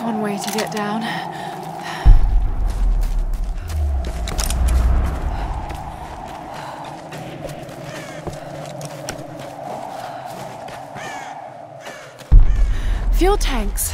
That's one way to get down. Fuel tanks.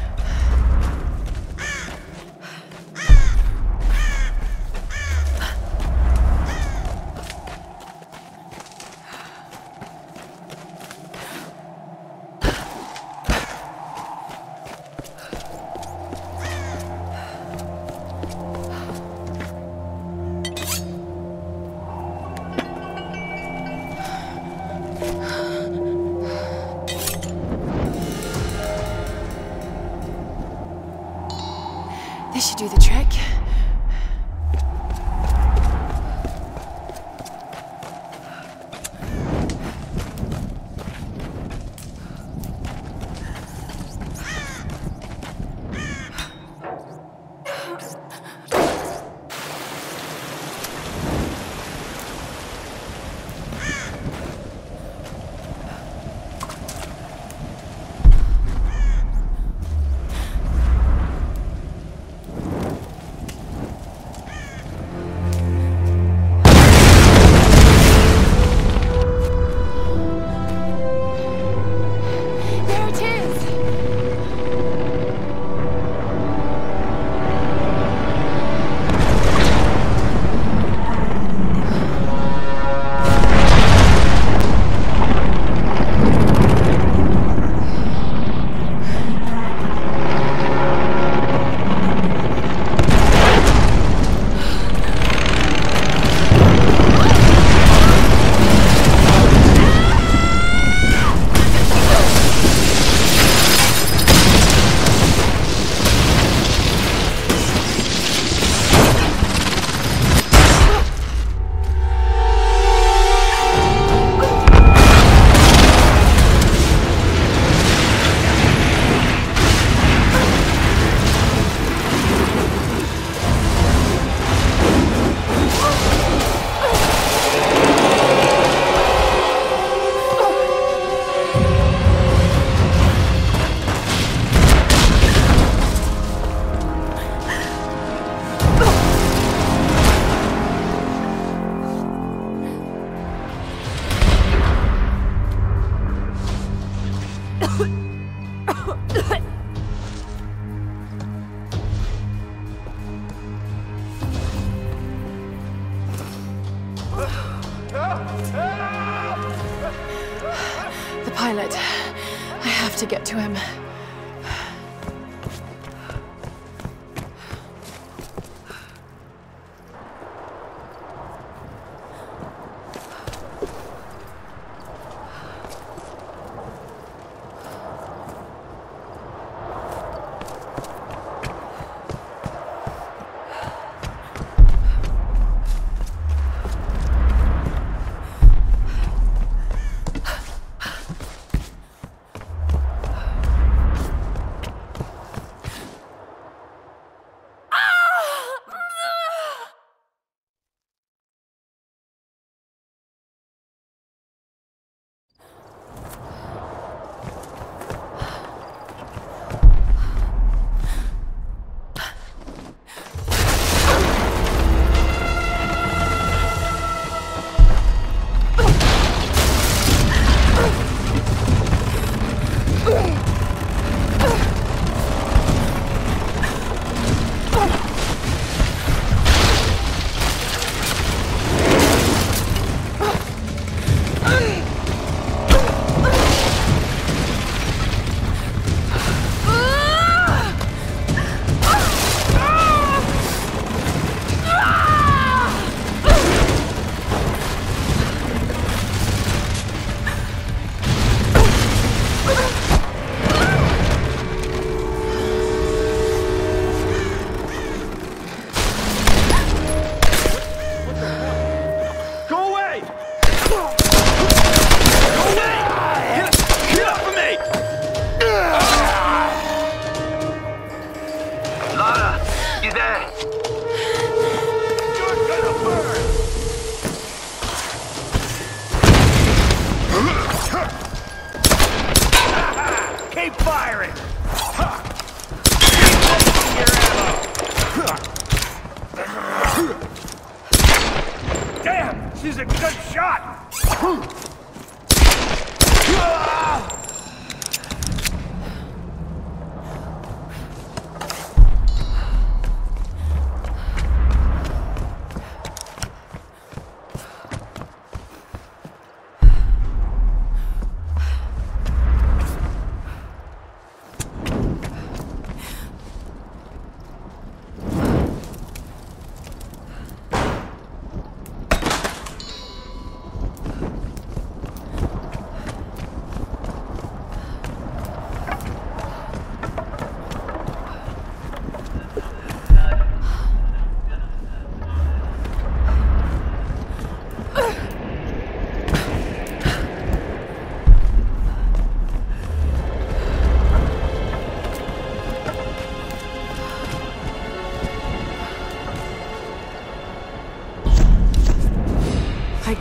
This should do the trick. The pilot. I have to get to him.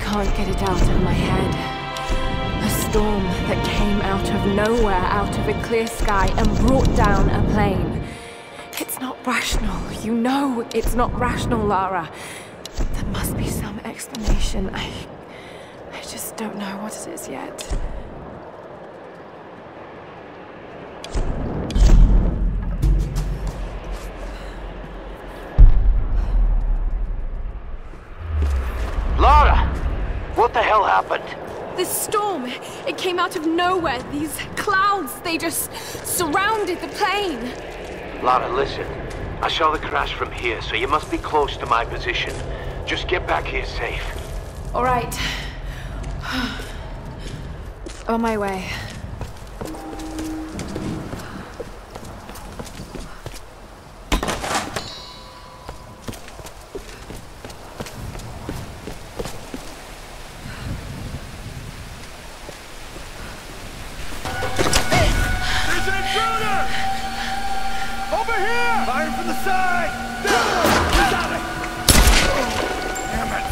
can't get it out of my head. A storm that came out of nowhere, out of a clear sky, and brought down a plane. It's not rational. You know it's not rational, Lara. There must be some explanation. I just don't know what it is yet. Lara! What the hell happened? This storm, it came out of nowhere. These clouds, they just surrounded the plane. Lara, listen. I saw the crash from here, so you must be close to my position. Just get back here safe. All right. On my way. Fire from the side! We got it! Damn it!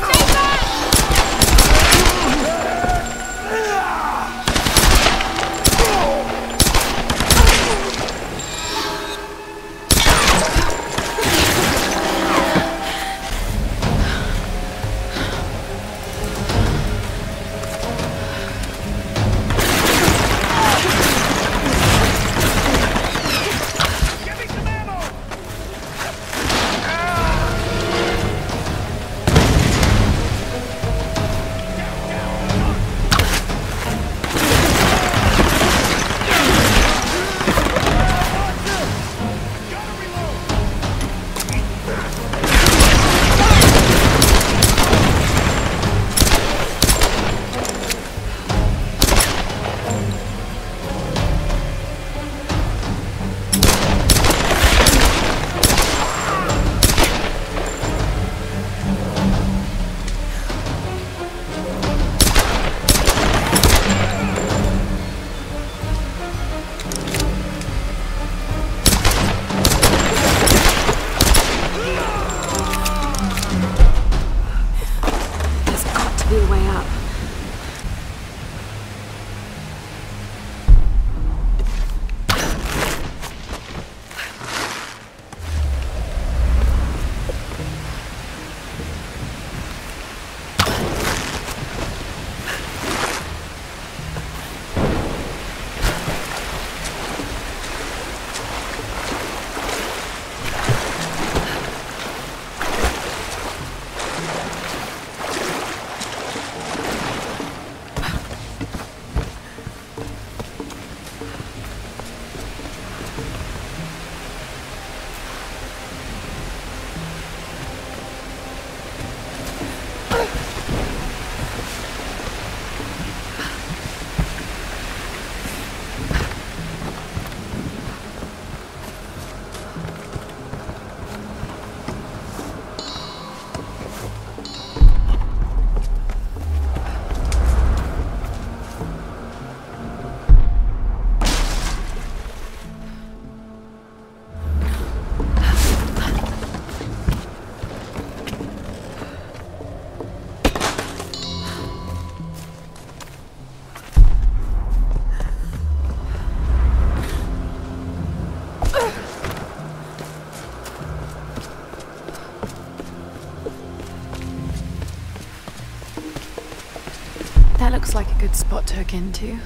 That looks like a good spot to hook into.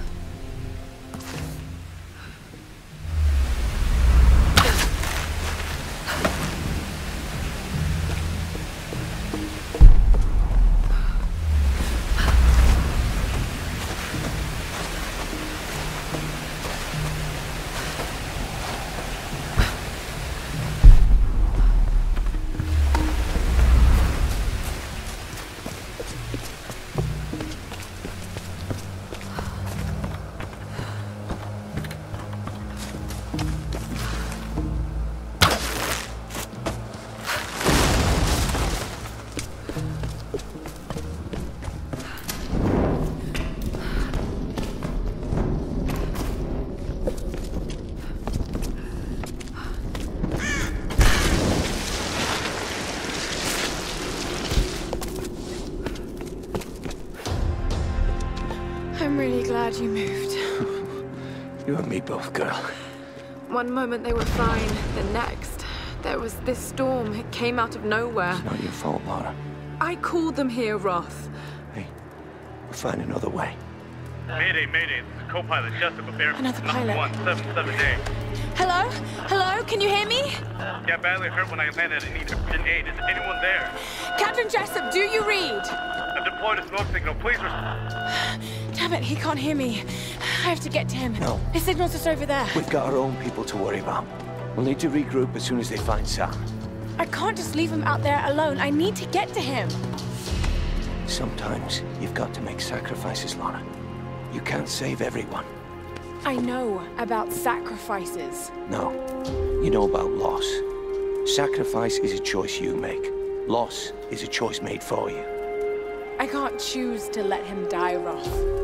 glad you moved. You and me both, girl. One moment they were fine, the next, there was this storm. It came out of nowhere. It's not your fault, Lara. I called them here, Roth. Hey, we'll find another way. Mayday, mayday. This is co-pilot Jessica Bear. Another pilot. 177A. Hello? Hello? Can you hear me? Got badly hurt when I landed and need urgent aid. Is anyone there? Captain Jessup, do you read? I've deployed a smoke signal. Please Damn it, he can't hear me. I have to get to him. No. His signal's just over there. We've got our own people to worry about. We'll need to regroup as soon as they find Sam. I can't just leave him out there alone. I need to get to him. Sometimes you've got to make sacrifices, Lara. You can't save everyone. I know about sacrifices. No, you know about loss. Sacrifice is a choice you make. Loss is a choice made for you. I can't choose to let him die, Roth.